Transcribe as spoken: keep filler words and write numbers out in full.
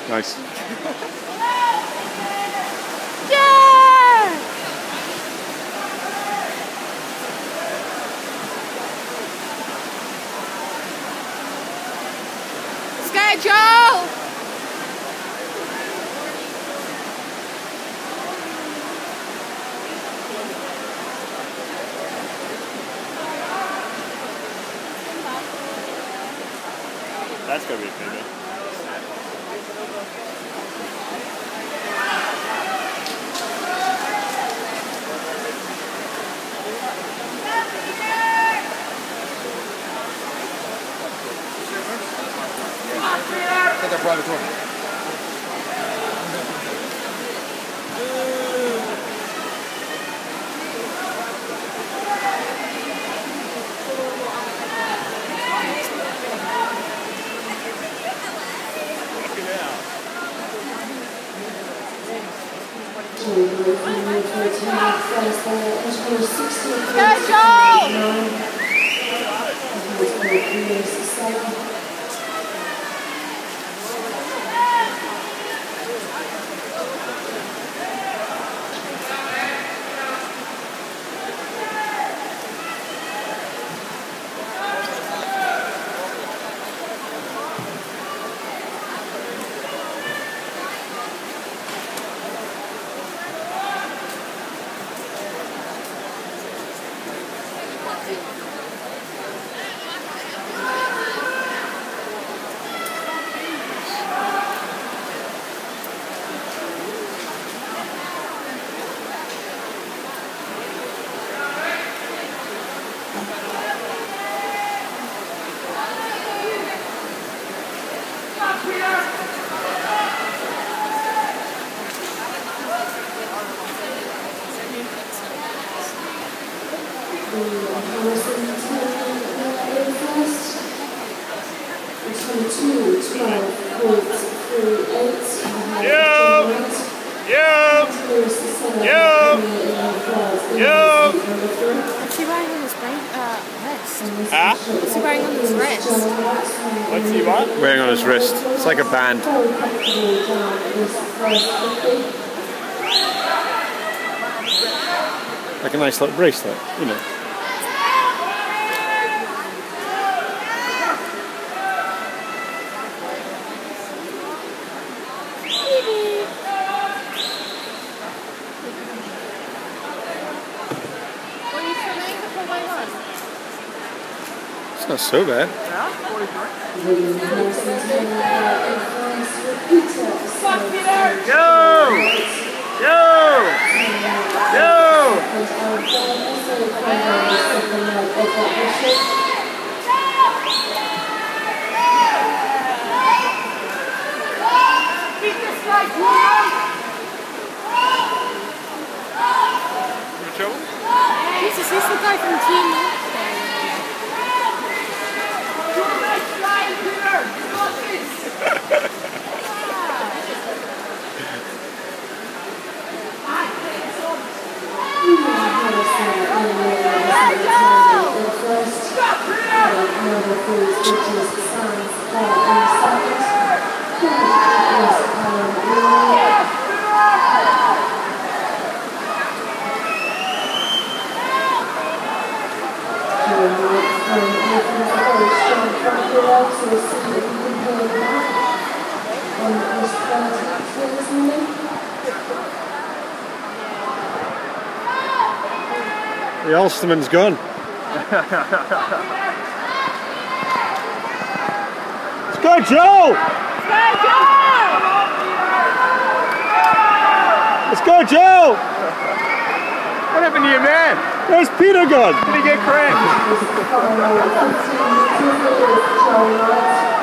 Nice. Yeah! Let's go, Joel! That's gonna be a payday. Get that private tour. Go, Joel! Yo! Yo! Yo! Yo! What's he wearing on his brain, uh, wrist? Huh? What's he wearing on his wrist? What's he what? Wearing on his wrist. It's like a band. Like a nice little bracelet, you know. It's not so bad. Yo! Yo! Yo! Jesus, he's the guy from Team North. The Ulsterman's gone. Let's go, Joe! Let's go, Joe! Let's go, Joe! What happened to your man? Where's Peter gone? Did he get cracked?